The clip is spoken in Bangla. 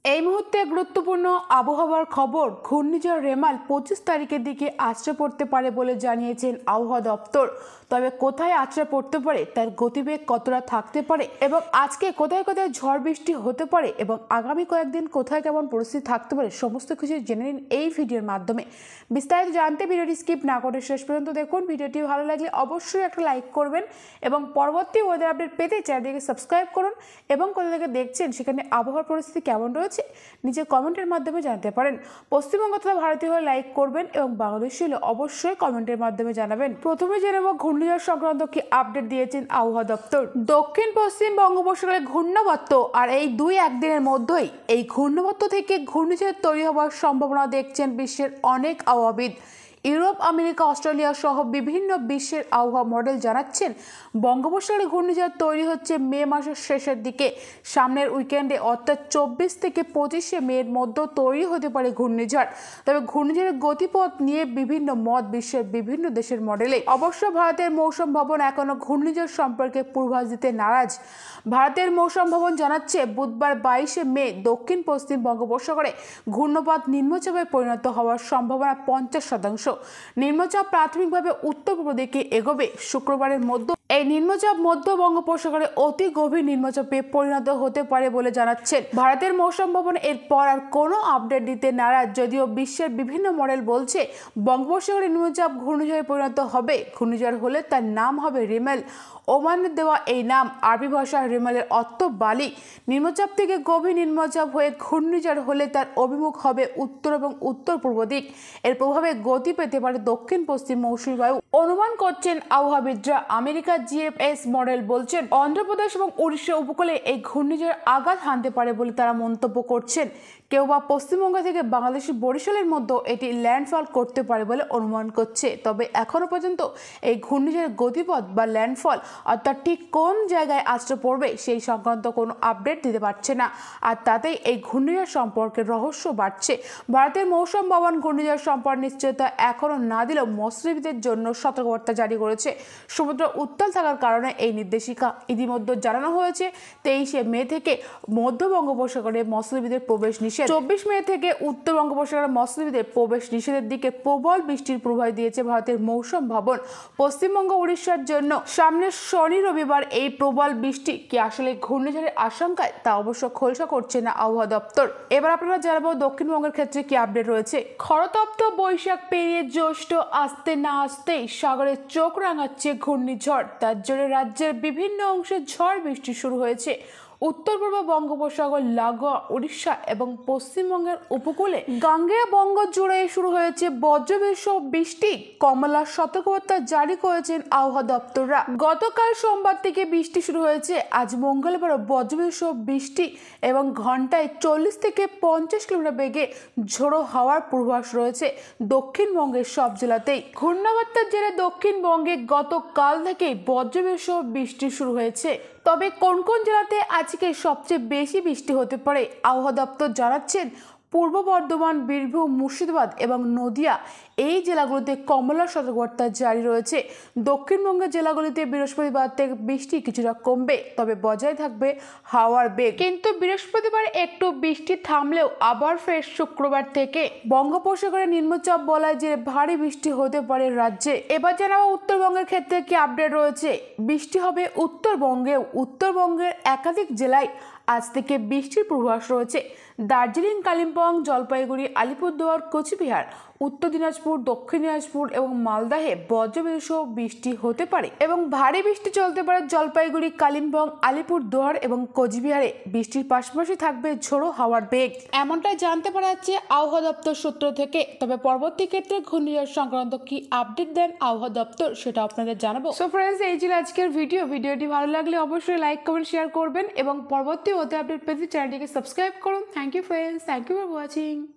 এই মুহূর্তে গুরুত্বপূর্ণ আবহাওয়ার খবর। ঘূর্ণিঝড় রেমাল 25 তারিখের দিকে আছড়ে পড়তে পারে বলে জানিয়েছেন আবহাওয়া দপ্তর। তবে কোথায় আছড়ে পড়তে পারে, তার গতিবেগ কতটা থাকতে পারে এবং আজকে কোথায় কোথায় ঝড় বৃষ্টি হতে পারে এবং আগামী কয়েকদিন কোথায় কেমন পরিস্থিতি থাকতে পারে, সমস্ত কিছু জেনে নিন এই ভিডিওর মাধ্যমে। বিস্তারিত জানতে ভিডিওটি স্কিপ না করে শেষ পর্যন্ত দেখুন। ভিডিওটি ভালো লাগলে অবশ্যই একটা লাইক করবেন এবং পরবর্তী ওয়েদার আপডেট পেতে চ্যানেলটিকে সাবস্ক্রাইব করুন এবং কোথা থেকে দেখছেন সেখানে আবহাওয়ার পরিস্থিতি কেমন রয়েছে নিচে কমেন্টের মাধ্যমে জানাতে পারেন। পশ্চিমবঙ্গ তথা ভারতীয় হলে লাইক করবেন এবং বাংলাদেশি হলে অবশ্যই কমেন্টের মাধ্যমে জানাবেন। প্রথমে জেনে নেব ঘূর্ণিঝড় সংক্রান্ত কি আপডেট দিয়েছেন আবহাওয়া দপ্তর। দক্ষিণ পশ্চিম বঙ্গোপসাগরে ঘূর্ণাবর্ত আর এই 2-1 দিনের মধ্যেই এই ঘূর্ণাবর্ত থেকে ঘূর্ণিঝড় তৈরি হওয়ার সম্ভাবনা দেখছেন বিশ্বের অনেক আবহাওয়াবিদ। ইউরোপ, আমেরিকা, অস্ট্রেলিয়া সহ বিভিন্ন বিশ্বের আবহাওয়া মডেল জানাচ্ছেন বঙ্গোপসাগরে ঘূর্ণিঝড় তৈরি হচ্ছে মে মাসের শেষের দিকে। সামনের উইকেন্ডে অর্থাৎ 24 থেকে 25শে মের মধ্যে তৈরি হতে পারে ঘূর্ণিঝড়। তবে ঘূর্ণিঝড়ের গতিপথ নিয়ে বিভিন্ন মত বিশ্বের বিভিন্ন দেশের মডেলে। অবশ্য ভারতের মৌসুম ভবন এখনো ঘূর্ণিঝড় সম্পর্কে পূর্বাভাস দিতে নারাজ। ভারতের মৌসুম ভবন জানাচ্ছে বুধবার 22শে মে দক্ষিণ পশ্চিম বঙ্গোপসাগরে ঘূর্ণিপাত নিম্নচাপে পরিণত হওয়ার সম্ভাবনা 50%। নিম্নচাপ প্রাথমিকভাবে উত্তর পূর্ব দিকে এগোবে। শুক্রবারের মধ্যে এই নিম্নচাপ মধ্য বঙ্গোপসাগরে অতি গভীর নিম্নচাপে পরিণত হতে পারে বলে জানাচ্ছেন ভারতের মৌসুম ভবন। এরপর আর কোনো আপডেট দিতে নারাজ, যদিও বিশ্বের বিভিন্ন মডেল বলছে বঙ্গোপসাগরে নিম্নচাপ ঘূর্ণিঝড়ে পরিণত হবে। ঘূর্ণিঝড় হলে তার নাম হবে রিমেল। ওমানের দেওয়া এই নাম আরবি ভাষার রিমেলের অর্থ বালি। নিম্নচাপ থেকে গভীর নিম্নচাপ হয়ে ঘূর্ণিঝড় হলে তার অভিমুখ হবে উত্তর এবং উত্তর পূর্ব দিক। এর প্রভাবে গতি পেতে পারে দক্ষিণ পশ্চিম মৌসুমী বায়ু অনুমান করছেন আবহাওয়াবিদরা। আমেরিকার জিএফএস মডেল বলছেন অন্ধ্রপ্রদেশ এবং উড়িষ্যা উপকূলে এই ঘূর্ণিঝড় আঘাত হানতে পারে বলে তারা মন্তব্য করছেন। কেউ বা পশ্চিমবঙ্গ থেকে বাংলাদেশের বরিশালের মধ্যে এটি ল্যান্ডফল করতে পারে বলে অনুমান করছে। তবে এখনো পর্যন্ত এই ঘূর্ণিঝড়ের গতিপথ বা ল্যান্ডফল অর্থাৎ ঠিক কোন জায়গায় আছড়ে পড়বে সেই সংক্রান্ত কোনো আপডেট দিতে পারছে না। আর তাতেই এই ঘূর্ণিঝড় সম্পর্কে রহস্য বাড়ছে। ভারতের মৌসুম ভবন ঘূর্ণিঝড় সম্পর্কে নিশ্চয়তা এখনো না দিলেও মৎস্যজীবীদের জন্য সতর্কবার্তা জারি করেছে। সমুদ্র উত্তাল থাকার কারণে এই নির্দেশিকা ইতিমধ্যে জানানো হয়েছে। 23শে মে থেকে মধ্য বঙ্গোপসাগরে মৎস্যজীবীদের প্রবেশ নিষেধ। 24 মে থেকে উত্তর বঙ্গোপসাগরে মৎস্যজীবীদের প্রবেশ নিষেধের দিকে প্রবল বৃষ্টির পূর্বাভাস দিয়েছে ভারতের মৌসুম ভবন। পশ্চিমবঙ্গ উড়িষ্যার জন্য সামনের শনি রবিবার এই প্রবল বৃষ্টি কি আসলে ঘূর্ণিঝড়ের আশঙ্কায়, তা অবশ্য খোলসা করছে না আবহাওয়া দপ্তর। এবার আপনারা জানাবো দক্ষিণবঙ্গের ক্ষেত্রে কি আপডেট রয়েছে। খরতপ্ত বৈশাখ পেরিয়ে জ্যৈষ্ঠ আসতে না আসতেই সাগরে চোখ রাঙাচ্ছে ঘূর্ণিঝড়। তার জন্য রাজ্যের বিভিন্ন অংশে ঝড় বৃষ্টি শুরু হয়েছে। উত্তর পূর্ব বঙ্গোপসাগর লাগোয়া উড়িষ্যা এবং পশ্চিমবঙ্গের উপকূলে গাঙ্গেয় বঙ্গ জুড়ে শুরু হয়েছে বজ্রবিদ্যুৎ বৃষ্টি। কমলা সতর্কবার্তা জারি করেছেন আবহাওয়া দপ্তররা। গতকাল সোমবার থেকে বৃষ্টি শুরু হয়েছে। আজ মঙ্গলবার বজ্রবিদ্যুৎ বৃষ্টি এবং ঘন্টায় 40 থেকে 50 কিলোমিটার বেগে ঝোড়ো হাওয়ার পূর্বাভাস রয়েছে দক্ষিণবঙ্গের সব জেলাতেই। ঘূর্ণাবর্তের জেরে দক্ষিণবঙ্গে গতকাল থেকেই বজ্রবিদ্যুৎ বৃষ্টি শুরু হয়েছে। তবে কোন কোন জেলাতে আজকে সবচেয়ে বেশি বৃষ্টি হতে পারে আবহাওয়া দপ্তর জানাচ্ছেন পূর্ব বর্ধমান, বীরভূম, মুর্শিদাবাদ এবং নদিয়া এই জেলাগুলিতে কমলা সতর্কবার্তা জারি রয়েছে। দক্ষিণবঙ্গের জেলাগুলিতে বৃহস্পতিবার থেকে বৃষ্টি কিছুটা কমবে, তবে বজায় থাকবে হাওয়ার বেগ। কিন্তু বৃহস্পতিবার একটু বৃষ্টি থামলেও আবার ফের শুক্রবার থেকে বঙ্গোপসাগরে নিম্নচাপ বলায় যে ভারী বৃষ্টি হতে পারে রাজ্যে। এবার জানাবো উত্তরবঙ্গের ক্ষেত্রে কি আপডেট রয়েছে। বৃষ্টি হবে উত্তরবঙ্গেও। উত্তরবঙ্গের একাধিক জেলায় আজ থেকে বৃষ্টির পূর্বাভাস রয়েছে। দার্জিলিং, কালিম্পং, জলপাইগুড়ি, আলিপুরদুয়ার, কোচবিহার, উত্তর দিনাজপুর, দক্ষিণ দিনাজপুর এবং মালদাহে বজ্রবিদ্যুৎ বৃষ্টি হতে পারে এবং ভারী বৃষ্টি চলতে পারে জলপাইগুড়ি, কালিম্পং, আলিপুরদুয়ার এবং কোচবিহারে। বৃষ্টির পাশাপাশি থাকবে ঝোড়ো হাওয়ার বেগ, এমনটাই জানতে পারা যাচ্ছে আবহাওয়া দপ্তর সূত্র থেকে। তবে পরবর্তী ক্ষেত্রে ঘূর্ণিঝড় সংক্রান্ত কি আপডেট দেন আবহাওয়া দপ্তর সেটা আপনাদের জানাবো। সো ফ্রেন্ডস, এই ছিল আজকের ভিডিওটি ভালো লাগলে অবশ্যই লাইক, কমেন্ট, শেয়ার করবেন এবং পরবর্তী ওদের আপডেট পেতে চ্যানেলটিকে সাবস্ক্রাইব করুন। Thank you friends, thank you for watching.